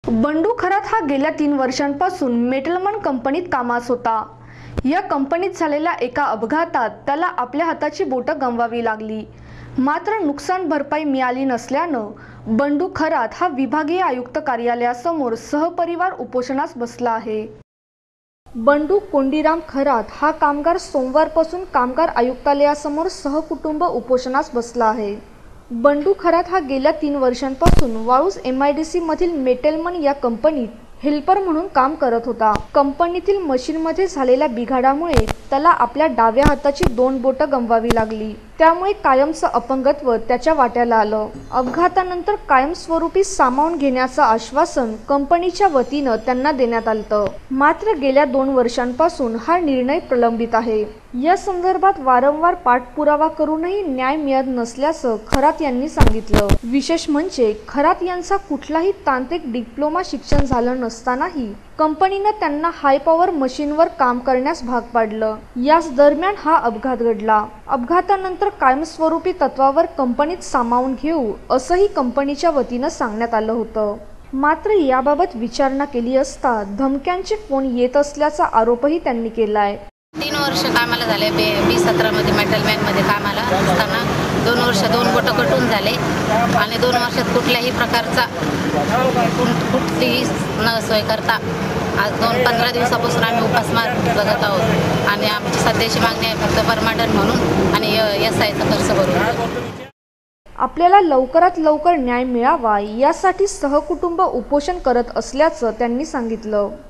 बंडू खरात हा गेल्या 3 वर्षांपासून मेटलमन कंपनीत कामास होता। या कंपनीत झालेल्या एका अपघातात त्याला आपल्या हाताची बोटं गमवावी लागली। मात्र नुकसान भरपाई मिळाली नसल्यानं बंडू खरात हा विभागीय आयुक्त कार्यालयासमोर सहपरिवार उपोषणास बसला आहे। बंडू कोंडीराम खरात हा कामगार सोमवारपासून कामगार आयुक्तालयासमोर सहकुटुंब उपोषणास बसला आहे। बंडू खरात हा गेल्या 3 वर्षांपासून वाळूज MIDC मधील मेटलमन या कंपनीत हेल्पर म्हणून काम करत होता। कंपनीतील मशीनमध्ये झालेल्या बिघाडामुळे त्याला आपल्या डाव्या हाताची 2 बोटं गमवावी लागली। त्यामुळे कायमचं अपंगत्व त्याच्या वाट्याला आलं। अपघातानंतर कायमस्वरूपी सामावून घेण्याचं आश्वासन कंपनीच्या वतीनं त्यांना देण्यात आलं। मात्र गेल्या 2 वर्षांपासून हा निर्णय प्रलंबित आहे। या संदर्भात वारंवार पाठपुरावा करूनही न्याय मिळत नसल्याचं खरात यांनी सांगितलं। विशेष म्हणजे खरात यांचा कुठलाही तांत्रिक डिप्लोमा शिक्षण झालं नसतानाही कंपनीनं त्यांना हाय पॉवर मशीनवर काम करण्यास भाग पाडलं। याच दरम्यान हा अपघात घडला। अपघातानंतर कायमस्वरूपी तत्वावर कंपनीत सामावून घेऊ असंही कंपनीच्या वतीनं सांगण्यात आलं होतं। मात्र याबाबत विचारणा केली असता धमक्यांचे फोन येत असल्याचा आरोपही त्यांनी केलाय। 3 वर्ष कामाला झाले। B17 मध्ये मेटलमॅनमध्ये कामाला असताना 2 वर्ष 2 बोटं कटून झाले आणि 2 वर्षात कुठल्याही प्रकारचा कुठलीही न सोय करता आज 15 दिवसापासून आम्ही उपासमार जगत आहोत आणि आमची सध्याची मागणी आहे फक्त परमनंट म्हणून आणि SIचा खर्च भरून। आपल्याला लवकरात लवकर न्याय मिळावा यासाठी सहकुटुंब उपोषण करत असल्याचं त्यांनी सांगितलं।